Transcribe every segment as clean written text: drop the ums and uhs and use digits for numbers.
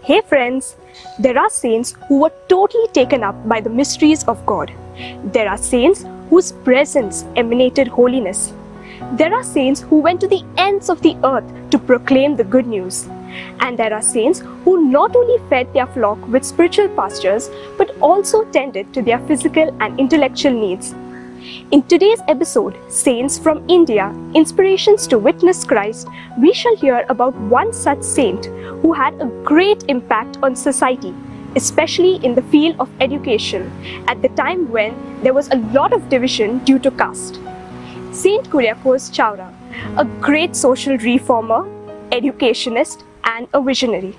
Hey friends, there are saints who were totally taken up by the mysteries of God. There are saints whose presence emanated holiness. There are saints who went to the ends of the earth to proclaim the good news. And there are saints who not only fed their flock with spiritual pastures, but also tended to their physical and intellectual needs. In today's episode, Saints from India, Inspirations to Witness Christ, we shall hear about one such saint who had a great impact on society, especially in the field of education, at the time when there was a lot of division due to caste. Saint Kuriakose Chowra, a great social reformer, educationist, and a visionary.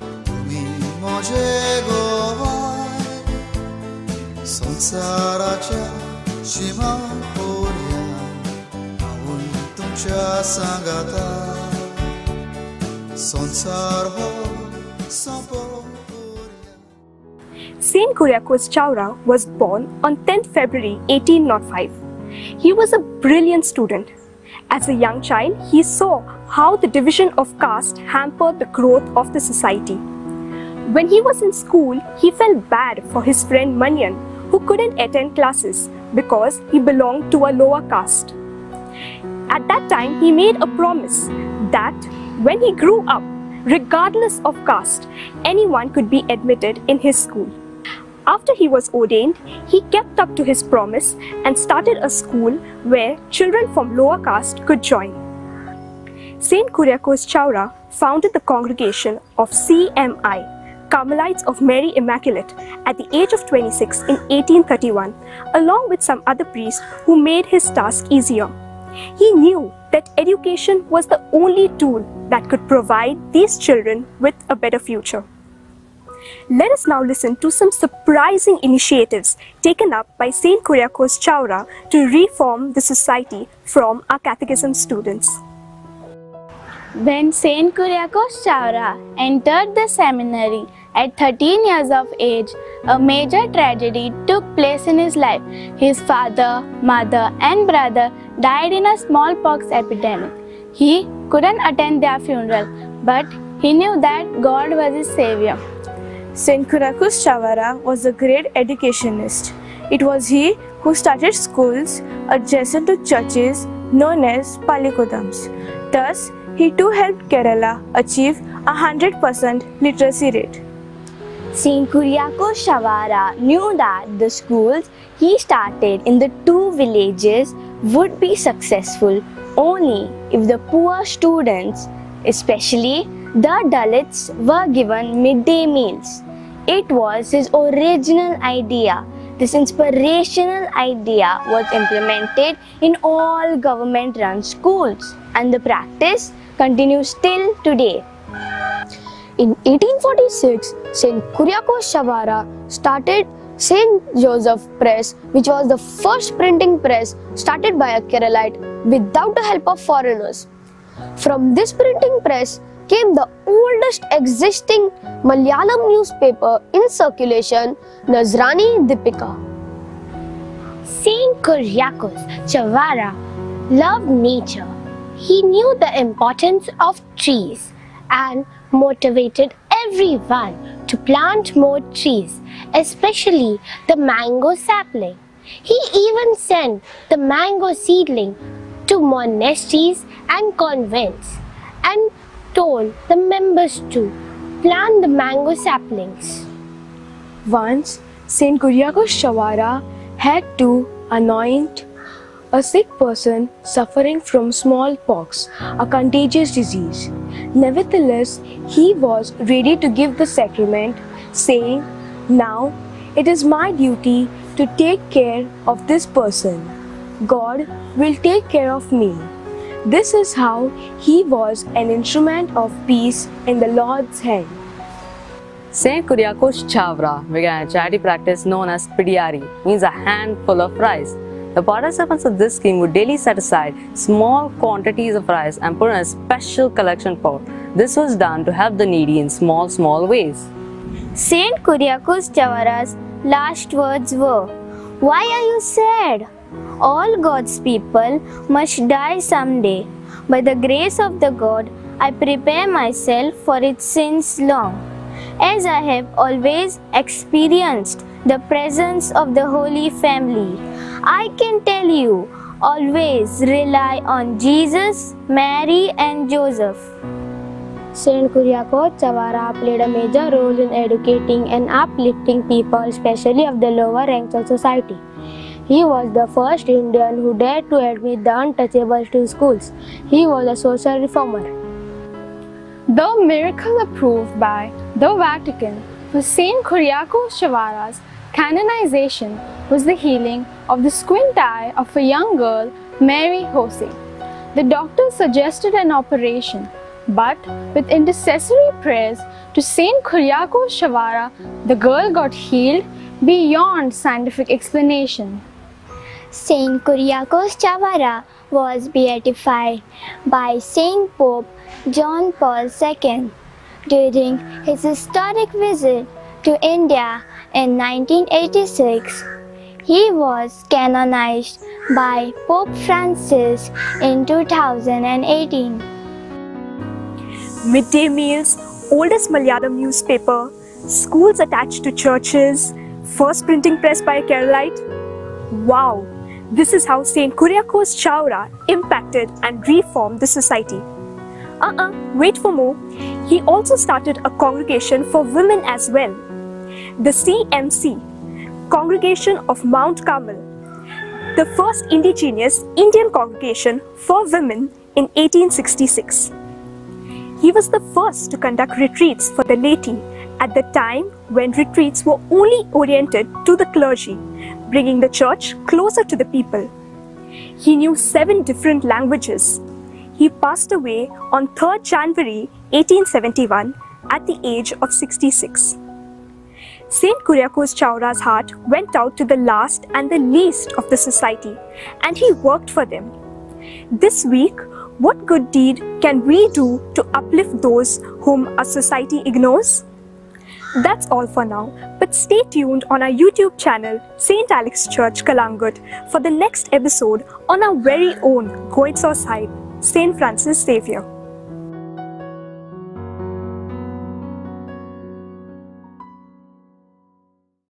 Saint Kuriakose Chowra was born on 10th February 1805. He was a brilliant student. As a young child, he saw how the division of caste hampered the growth of the society. When he was in school, he felt bad for his friend Manyan, who couldn't attend classes because he belonged to a lower caste. At that time, he made a promise that when he grew up, regardless of caste, anyone could be admitted in his school. After he was ordained, he kept up to his promise and started a school where children from lower caste could join. Saint Kuriakose Chowra founded the congregation of CMI, Carmelites of Mary Immaculate, at the age of 26 in 1831, along with some other priests who made his task easier. He knew that education was the only tool that could provide these children with a better future. Let us now listen to some surprising initiatives taken up by Saint Kuriakose Chowra to reform the society from our catechism students. When Saint Kuriakose Chowra entered the seminary at 13 years of age, a major tragedy took place in his life. His father, mother and brother died in a smallpox epidemic. He couldn't attend their funeral, but he knew that God was his savior. Saint Kuriakose Chowra was a great educationist. It was he who started schools adjacent to churches known as Palikodams. Thus, he too helped Kerala achieve 100% literacy rate. Saint Kuriakose Chowra knew that the schools he started in the two villages would be successful only if the poor students, especially the Dalits, were given midday meals. It was his original idea. This inspirational idea was implemented in all government-run schools, and the practice continues till today. In 1846, Saint Kuriakose Chowra started Saint Joseph Press, which was the first printing press started by a Keralite without the help of foreigners. From this printing press came the oldest existing Malayalam newspaper in circulation, Nazrani Deepika. Saint Kuriakose Chowra loved nature. He knew the importance of trees and motivated everyone to plant more trees, especially the mango sapling. He even sent the mango seedling to monasteries and convents and told the members to plant the mango saplings. Once, Saint Kuriakose Chowra had to anoint a sick person suffering from smallpox, a contagious disease. Nevertheless, he was ready to give the sacrament, saying, "Now it is my duty to take care of this person. God will take care of me." This is how he was an instrument of peace in the Lord's hand. Saint Kuriakose Chowra began a charity practice known as Pidiari, means a handful of rice. The participants of this scheme would daily set aside small quantities of rice and put in a special collection pot. This was done to help the needy in small ways. Saint Kuriakose Chowra's last words were, "Why are you sad? All God's people must die someday. By the grace of the God, I prepare myself for its sins long." as I have always experienced the presence of the Holy Family. I can tell you, always rely on Jesus, Mary and Joseph. Saint Kuriakose Chavara played a major role in educating and uplifting people, especially of the lower ranks of society. He was the first Indian who dared to admit the untouchables to schools. He was a social reformer. The miracle approved by the Vatican for Saint Kuriakose Chavara's canonization was the healing of the squint eye of a young girl, Mary Jose. The doctor suggested an operation, but with intercessory prayers to Saint Kuriakose Chavara, the girl got healed beyond scientific explanation. Saint Kuriakose Chavara was beatified by Saint Pope John Paul II during his historic visit to India in 1986. He was canonized by Pope Francis in 2018. Midday meals, oldest Malayalam newspaper, schools attached to churches, first printing press by a Keralite. Wow, this is how Saint Kuriakose Chavara impacted and reformed the society. Wait for more. He also started a congregation for women as well. The CMC, Congregation of Mount Carmel, the first indigenous Indian congregation for women in 1866. He was the first to conduct retreats for the laity at the time when retreats were only oriented to the clergy, bringing the church closer to the people. He knew 7 different languages. He passed away on 3rd January 1871 at the age of 66. Saint Kuriakose Chavara's heart went out to the last and the least of the society, and he worked for them. This week, what good deed can we do to uplift those whom our society ignores? That's all for now, but stay tuned on our YouTube channel, St. Alex Church, Kalangut, for the next episode on our very own Goitsaw side, St. Francis Xavier.